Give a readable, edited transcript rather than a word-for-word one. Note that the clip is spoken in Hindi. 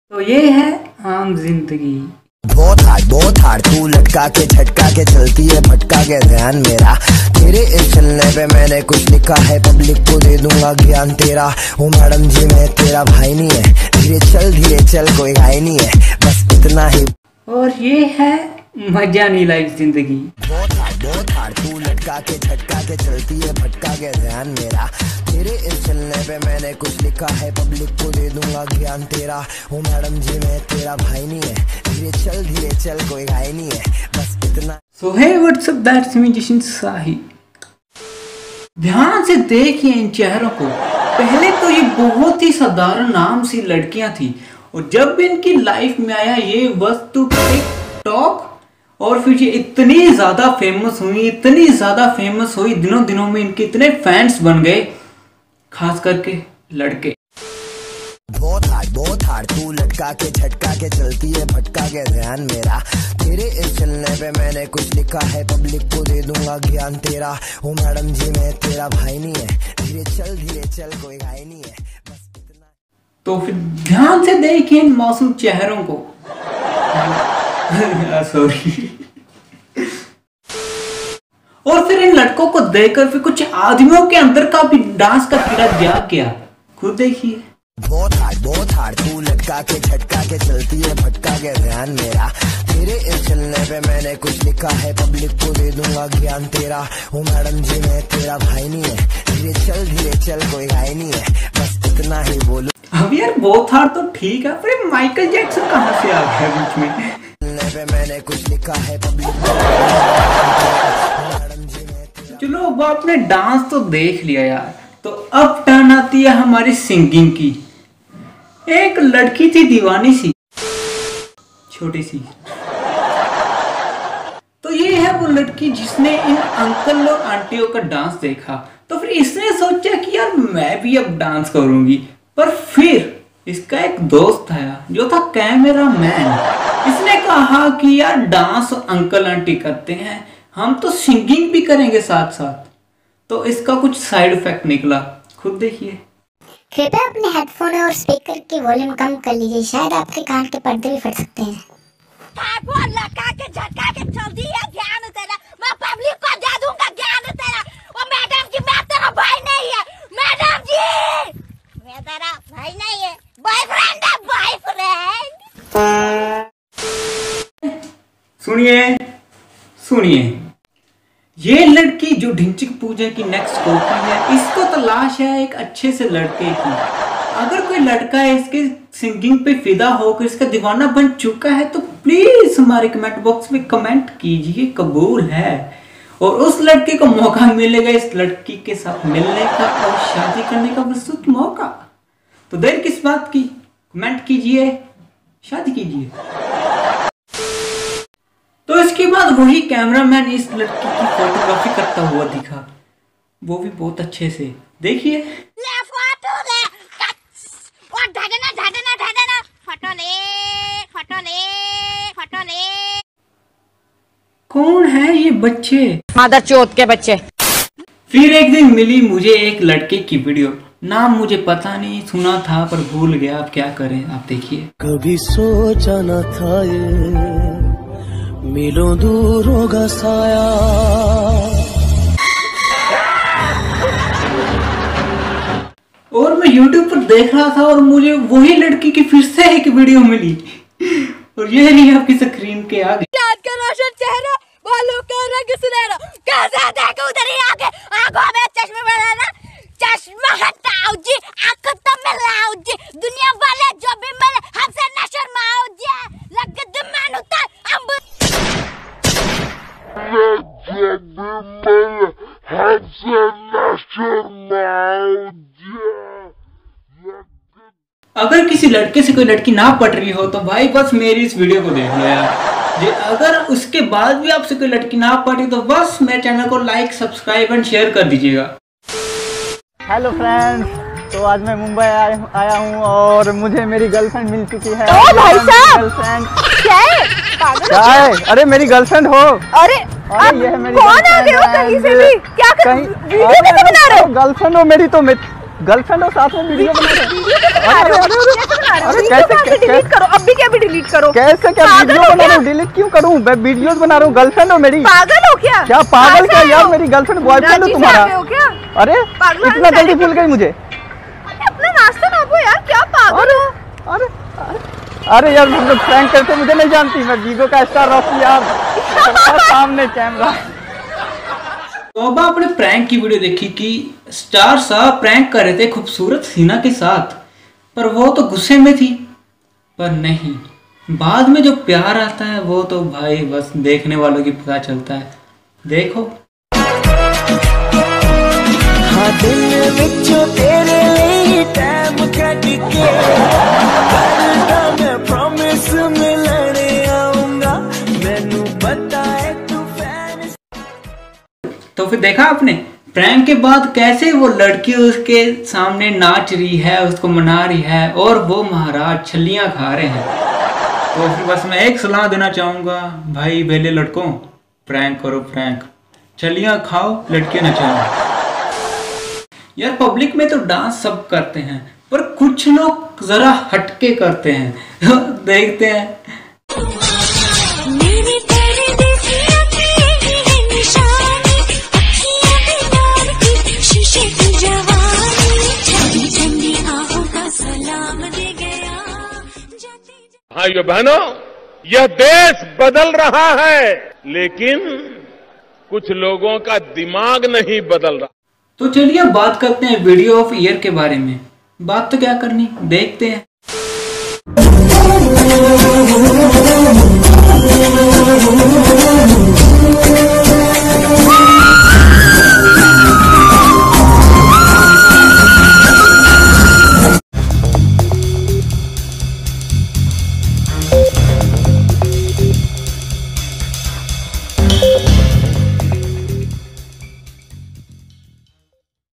तो ये है आम जिंदगी। बहुत हार्ड तू लटका के झटका के चलती है भटका के ध्यान मेरा तेरे इस चलने पे मैंने कुछ लिखा है पब्लिक को दे दूंगा ज्ञान तेरा। ओ मैडम जी मैं तेरा भाई नहीं है, धीरे चल कोई घाई नहीं है, बस इतना ही। और ये है मजा नहीं लाइफ जिंदगी। बहुत हार्ड तू लटका के झटका के चलती है भटका के ध्यान मेरा तेरे इस चलने पे मैंने कुछ लिखा है पब्लिक को दे दूंगा ज्ञान तेरा। ओ मैडम जी मैं तेरा भाई नहीं है, धीरे चल कोई घाई नहीं है, बस इतना। So hey what's up, that's me Jashan Sahi. ध्यान से देखिए इन चेहरों को। पहले तो ये बहुत ही साधारण नाम सी लड़कियां थी और जब भी इनकी लाइफ में आया ये वस्तु टिकटॉक और फिर ये इतनी ज्यादा फेमस हुई, दिनों में इनके इतने फैंस बन गए, खास करके लड़के। बहुत हार्ड तू लटका के झटका के चलती है भटका के ध्यान मेरा तेरे इस चलने पे मैंने कुछ लिखा है पब्लिक को दे दूंगा ज्ञान तेरा। ओ मैडम जी मैं तेरा भाई नहीं है, धीरे चल कोई घाई नहीं है, बस इतना। तो फिर ध्यान से देखिए इन मासूम चेहरों को। सॉरी। और फिर इन लड़कों को देखकर फिर कुछ आदमियों के अंदर का भी डांस का कीड़ा जाग गया। खुद देखिए। बहुत हार्ड तू लटका के झटका के चलती है भटका के ध्यान मेरा तेरे इस चलने पे मैंने कुछ लिखा है पब्लिक को दे दूंगा ज्ञान तेरा। ओ मैडम जी मैं तेरा भाई नहीं है, धीरे चल कोई घाई नहीं है, बस इतना ही बोलूं। अब यार बहुत हार्ड तो ठीक है, फिर माइकल जैक्सन कहाँ से आ गया बीच में? पे मैंने कुछ लिखा है पब्लिक। चलो अब आपने डांस तो देख लिया यार, तो अब टर्न आती है हमारी सिंगिंग की। एक लड़की थी दीवानी सी, छोटी सी। तो ये है वो लड़की जिसने इन अंकल और आंटियों का डांस देखा, तो फिर इसने सोचा कि यार मैं भी अब डांस करूंगी। पर फिर इसका एक दोस्त आया जो था कैमरा मैन। इसने कहा कि यार डांस अंकल आंटी करते हैं, हम तो सिंगिंग भी करेंगे साथ साथ। तो इसका कुछ साइड इफेक्ट निकला, खुद देखिए। कृपया अपने हेडफोन और स्पीकर की वॉल्यूम कम कर लीजिए, शायद आपके कान के पर्दे भी फट सकते हैं। लगा के झटका के चलती है ध्यान तेरा, मैं पब्लिक को दे दूंगा ज्ञान तेरा। ओ मैडम जी मैं तेरा भाई नहीं है, मैडम जी मैं तेरा भाई नहीं है, बॉयफ्रेंड है बॉयफ्रेंड। सुनिए, ये लड़की जो ढिंचिक पूजा की नेक्स्ट कॉपी है, इसको तलाश है एक अच्छे से लड़के की। अगर कोई लड़का है इसके सिंगिंग पे फिदा होकर इसका दीवाना बन चुका है तो प्लीज हमारे कमेंट बॉक्स में कमेंट कीजिए, कबूल है। और उस लड़के को मौका मिलेगा इस लड़की के साथ मिलने का और शादी करने का विस्तृत मौका। तो देर किस बात की, कमेंट कीजिए, शादी कीजिए। तो इसके बाद वही कैमरामैन इस लड़की की फोटोग्राफी करता हुआ दिखा, वो भी बहुत अच्छे से। देखिए फोटो ले। कौन है ये बच्चे? मादर चौथ के बच्चे। फिर एक दिन मिली मुझे एक लड़के की वीडियो, नाम मुझे पता नहीं, सुना था पर भूल गया, अब क्या करें, आप देखिए। कभी सोचा न था ये मिलों दूर होगा साया। और मैं YouTube पर देख रहा था और मुझे वही लड़की की फिर से एक वीडियो मिली और ये रही आपकी स्क्रीन के आगे। चाँद का रोशन चेहरा, बालों का रंग सुनहरा, कैसे देखो उधर ही आगे, आंखों में चश्मे बनाना, चश्मा हटाओ जी, आंखों तो मिलाओ जी, दुनिया वाले जो भी मिले हमसे न शर्माओ जी, लग दिमाग उतर हम अगर किसी लड़के से कोई लड़की ना पट रही हो तो भाई बस मेरी इस वीडियो को देख लो यार। जे अगर उसके बाद भी आपसे कोई लड़की ना पटी तो बस मेरे चैनल को लाइक, सब्सक्राइब एंड शेयर कर दीजिएगा। हेलो फ्रेंड्स, तो आज मैं मुंबई आया हूँ और मुझे मेरी गर्लफ्रेंड मिल चुकी है। ओ भाई साहब, गर्लफ्रेंड क्या है? क्या है? अरे मेरी गर्लफ्रेंड हो। अरे ये है मेरी कौन आ गए हो कहीं से भी? क्या कर वीडियो कैसे बना रहे हो? गर्लफ्रेंड हो मेरी, तो गर्लफ्रेंड और साथ में वीडियो बना रहे डिलीट करो अभी के अभी डिलीट करो। कैसे क्या वीडियो बना रहा हूँ? डिलीट क्यों करूँ? मैं वीडियोस बना रहा हूँ। गर्लफ्रेंड हो मेरी? पागल हो क्या? क्या पागल क्या यार? मेरी गर्लफ्रेंड बॉयफ्रेंड हो तुम्हारा? अरे इतना जल्दी भूल गई मुझे? अपना नाश्ता ना हो यार, क्या पागल हो? अरे अरे यार हम लोग प्रैंक करते, मुझे नहीं जानती, मैं वीगो का स्टार रॉकी यार। सामने कैमरा। तो अब आपने प्रैंक की वीडियो देखी कि स्टार साहब प्रैंक कर रहे थे खूबसूरत हिना के साथ, पर वो तो गुस्से में थी। पर नहीं, बाद में जो प्यार आता है वो तो भाई बस देखने वालों की पता चलता है। देखो। हाँ दिल विचों तेरे लिए टाइम कट के करदा मैं प्रॉमिस मिलने आऊंगा, मैनू पता है तू फैन। तो फिर देखा आपने प्रैंक के बाद कैसे वो लड़की उसके सामने नाच रही है, उसको मना रही है, और वो महाराज छलियां खा रहे हैं। तो फिर बस मैं एक सलाह देना चाहूंगा, भाई बेले लड़कों, प्रैंक करो प्रैंक, छलियां खाओ, लड़कियां नचाओ। यार पब्लिक में तो डांस सब करते हैं, पर कुछ लोग जरा हटके करते हैं। देखते हैं। भाइयों बहनों, यह देश बदल रहा है, लेकिन कुछ लोगों का दिमाग नहीं बदल रहा। तो चलिए अब बात करते हैं वीडियो ऑफ ईयर के बारे में। बात तो क्या करनी, देखते हैं।